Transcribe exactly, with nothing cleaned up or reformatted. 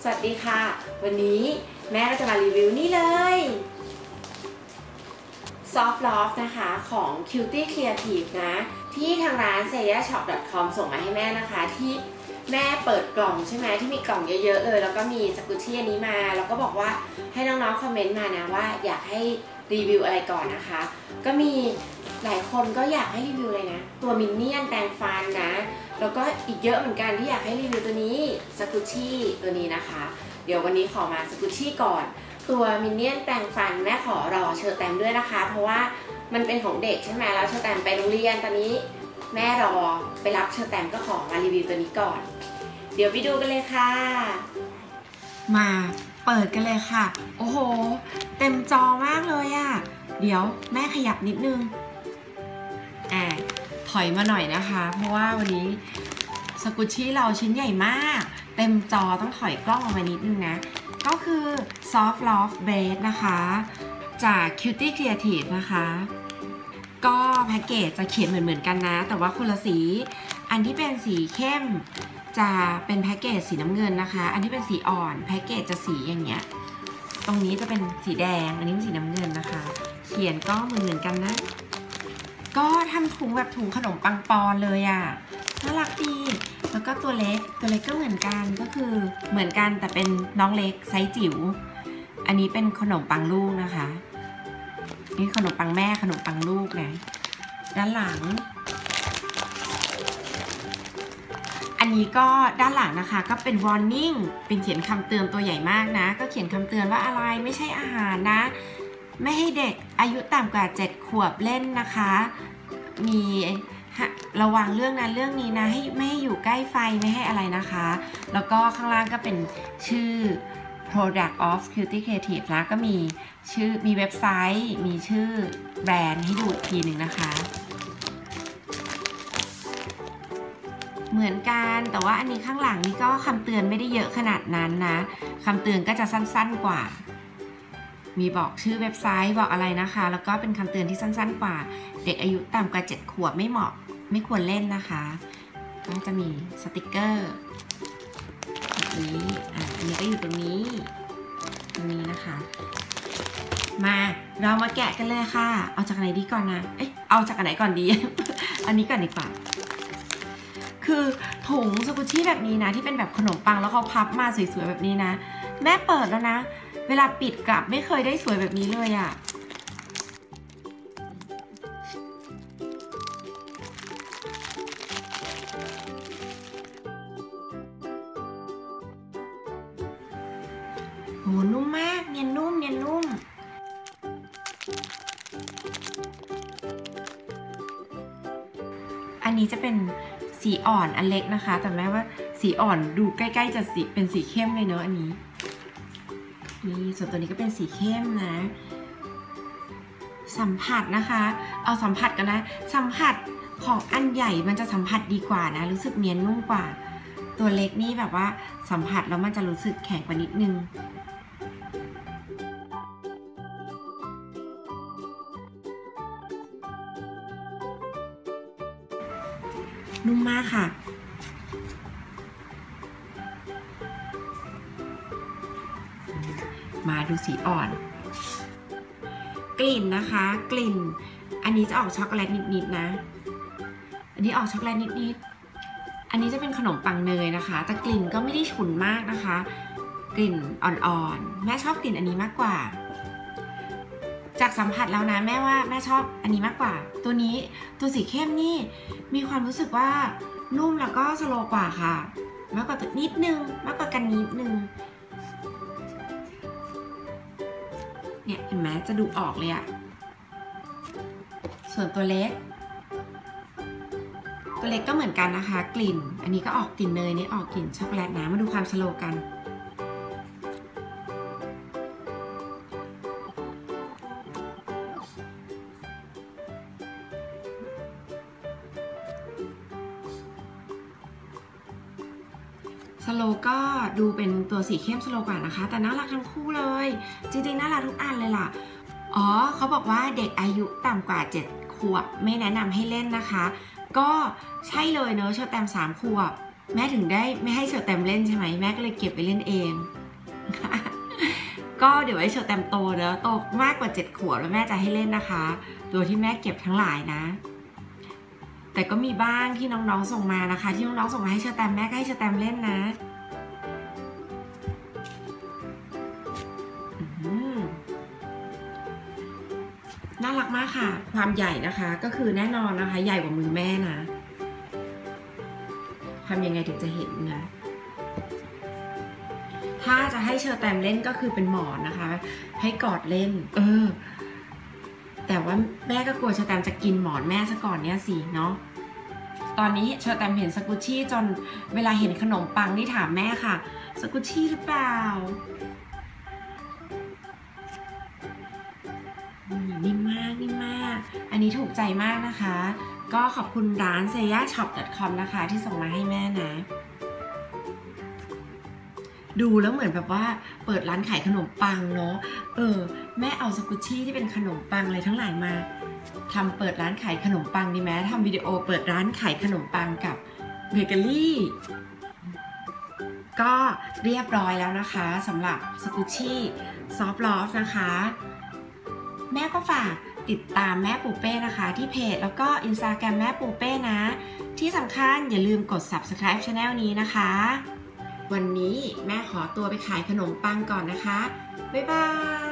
สวัสดีค่ะวันนี้แม่ก็จะมารีวิวนี่เลย Soft Loft นะคะของ Cutie Creative นะที่ทางร้าน เซย่าช็อป ดอท คอม ส่งมาให้แม่นะคะที่แม่เปิดกล่องใช่ไหมที่มีกล่องเยอะๆเลยแล้วก็มีสกุชชี่อันนี้มาแล้วก็บอกว่าให้น้องๆคอมเมนต์มานะว่าอยากให้รีวิวอะไรก่อนนะคะก็มีหลายคนก็อยากให้รีวิวเลยนะตัวมินเนี่ยนแปรงฟันนะแล้วก็อีกเยอะเหมือนกันที่อยากให้รีวิวตัวนี้สกุชชี่ตัวนี้นะคะเดี๋ยววันนี้ขอมาสกุชชี่ก่อนตัวมินเนี่ยนแปรงฟันแม่ขอรอเชอร์แตมด้วยนะคะเพราะว่ามันเป็นของเด็กใช่ไหมแล้วเชอร์แตมไปโรงเรียนตอนนี้แม่รอไปรับเชอร์แตมก็ขอมารีวิวตัวนี้ก่อนเดี๋ยวไปดูกันเลยค่ะมาเปิดกันเลยค่ะโอ้โหเต็มจอมากเลยอะเดี๋ยวแม่ขยับนิดนึงอ่าถอยมาหน่อยนะคะเพราะว่าวันนี้สกุชชี่เราชิ้นใหญ่มากเต็มจอต้องถอยกล้องออกมานิดนึงนะก็คือ Soft Loft Base นะคะจาก Cutie Creative นะคะก็แพ็กเกจจะเขียนเหมือนๆกันนะแต่ว่าคนละสีอันที่เป็นสีเข้มจะเป็นแพ็กเกจสีน้ำเงินนะคะอันที่เป็นสีอ่อนแพ็กเกจจะสีอย่างเงี้ยตรงนี้จะเป็นสีแดงอันนี้เป็นสีน้ำเงินนะคะเขียนก็เหมือนๆกันนะก็ทำถุงแบบถุงขนมปังปอนเลยอ่ะน่ารักดีแล้วก็ตัวเล็กตัวเล็กก็เหมือนกันก็คือเหมือนกันแต่เป็นน้องเล็กไซส์จิ๋วอันนี้เป็นขนมปังลูกนะคะนี่ขนมปังแม่ขนมปังลูกนะด้านหลังอันนี้ก็ด้านหลังนะคะก็เป็น warning เป็นเขียนคำเตือนตัวใหญ่มากนะก็เขียนคำเตือนว่าอะไรไม่ใช่อาหารนะไม่ให้เด็กอายุต่ำกว่าเจ็ดขวบเล่นนะคะมีระวังเรื่องนั้นเรื่องนี้นะให้ไม่ให้อยู่ใกล้ไฟไม่ให้อะไรนะคะแล้วก็ข้างล่างก็เป็นชื่อ product of Cutie Creative นะก็มีชื่อมีเว็บไซต์มีชื่อแบรนด์ให้ดูอีกทีหนึ่งนะคะเหมือนกันแต่ว่าอันนี้ข้างหลังนี่ก็คำเตือนไม่ได้เยอะขนาดนั้นนะคำเตือนก็จะสั้นๆกว่ามีบอกชื่อเว็บไซต์บอกอะไรนะคะแล้วก็เป็นคำเตือนที่สั้นๆกว่าเด็กอายุต่ำกว่าเจ็ดขวบไม่เหมาะไม่ควรเล่นนะคะก็จะมีสติกเกอร์แบบนี้อ่ะอันนี้ก็อยู่ตรงนี้ตรงนี้นะคะมาเรามาแกะกันเลยค่ะเอาจากไหนดีก่อนนะเอ๊ะเอาจากไหนก่อนดี อันนี้ก่อนดีกว่าคือถุงสกุชชี่แบบนี้นะที่เป็นแบบขนมปังแล้วเขาพับมาสวยๆแบบนี้นะแม่เปิดแล้วนะเวลาปิดกลับไม่เคยได้สวยแบบนี้เลยอะโหนุ่มมากเนียนนุ่มเนียนนุ่มอันนี้จะเป็นสีอ่อนอันเล็กนะคะแต่แม้ว่าสีอ่อนดูใกล้ๆจะสีเป็นสีเข้มเลยเนอะอันนี้นี่ส่วนตัวนี้ก็เป็นสีเข้มนะสัมผัสนะคะเอาสัมผัสกันนะสัมผัสของอันใหญ่มันจะสัมผัสดีกว่านะรู้สึกเนียนนุ่มกว่าตัวเล็กนี่แบบว่าสัมผัสแล้วมันจะรู้สึกแข็งกว่านิดนึงนุ่มมากค่ะมาดูสีอ่อนกลิ่นนะคะกลิ่นอันนี้จะออกช็อกโกแลตนิดๆนะอันนี้ออกช็อกโกแลตนิดๆอันนี้จะเป็นขนมปังเนยนะคะแต่กลิ่นก็ไม่ได้ฉุนมากนะคะกลิ่นอ่อนๆแม่ชอบกลิ่นอันนี้มากกว่าจากสัมผัสแล้วนะแม่ว่าแม่ชอบอันนี้มากกว่าตัวนี้ตัวสีเข้มนี่มีความรู้สึกว่านุ่มแล้วก็สโลว์กว่าค่ะมากกว่านิดนึงมากกว่ากันนิดนึงเนี่ยเห็นไหมจะดูออกเลยอะส่วนตัวเล็กตัวเล็กก็เหมือนกันนะคะกลิ่นอันนี้ก็ออกกลิ่นเนยนี่ออกกลิ่นช็อกโกแลตนะมาดูความสโลว์กันสโลก็ดูเป็นตัวสีเข้มสโลกว่านะคะแต่น่ารักทั้งคู่เลยจริงๆน่ารักทุกอันเลยล่ะอ๋อเขาบอกว่าเด็กอายุต่ำกว่าเจ็ดขวบไม่แนะนำให้เล่นนะคะก็ใช่เลยเนอะเชอร์แตมสามขวบแม่ถึงได้ไม่ให้เชอร์แตมเล่นใช่ไหมแม่ก็เลยเก็บไปเล่นเองค่ะก็เดี๋ยวไว้เชอแตมโตเนอะโตมากกว่าเจ็ดขวบแล้วแม่จะให้เล่นนะคะตัวที่แม่เก็บทั้งหลายนะแต่ก็มีบ้างที่น้องๆส่งมานะคะที่น้องๆส่งมาให้เชอแตมแม่ก็ให้เชอแตมเล่นนะน่ารักมากค่ะความใหญ่นะคะก็คือแน่นอนนะคะใหญ่กว่ามือแม่นะทำยังไงถึงจะเห็นนะถ้าจะให้เชอแตมเล่นก็คือเป็นหมอนนะคะให้กอดเล่นเออแต่ว่าแม่ก็กลัวเชอแตมจะกินหมอนแม่ซะก่อนเนี่ยสิเนาะตอนนี้เชอแตมเห็นสกุชชี่จนเวลาเห็นขนมปังนี่ถามแม่ค่ะสกุชชี่หรือเปล่านิ่มมากนิ่มมากอันนี้ถูกใจมากนะคะก็ขอบคุณร้าน เซย่าช็อป ดอท คอม นะคะที่ส่งมาให้แม่นะดูแล้วเหมือนแบบว่าเปิดร้านขายขนมปังเนาะเออแม่เอาสกุชชี่ที่เป็นขนมปังอะไรทั้งหลายมาทำเปิดร้านขายขนมปังดีไหมทำวิดีโอเปิดร้านขายขนมปังกับเบเกอรี่ก็เรียบร้อยแล้วนะคะสำหรับสกุชชี่ซอฟต์ลอฟนะคะแม่ก็ฝากติดตามแม่ปูเป้นะคะที่เพจแล้วก็ อินสตาแกรม แม่ปูเป้นะที่สำคัญอย่าลืมกด ซับสไครบ์ channel นี้นะคะวันนี้แม่ขอตัวไปขายขนมปังก่อนนะคะบ๊ายบาย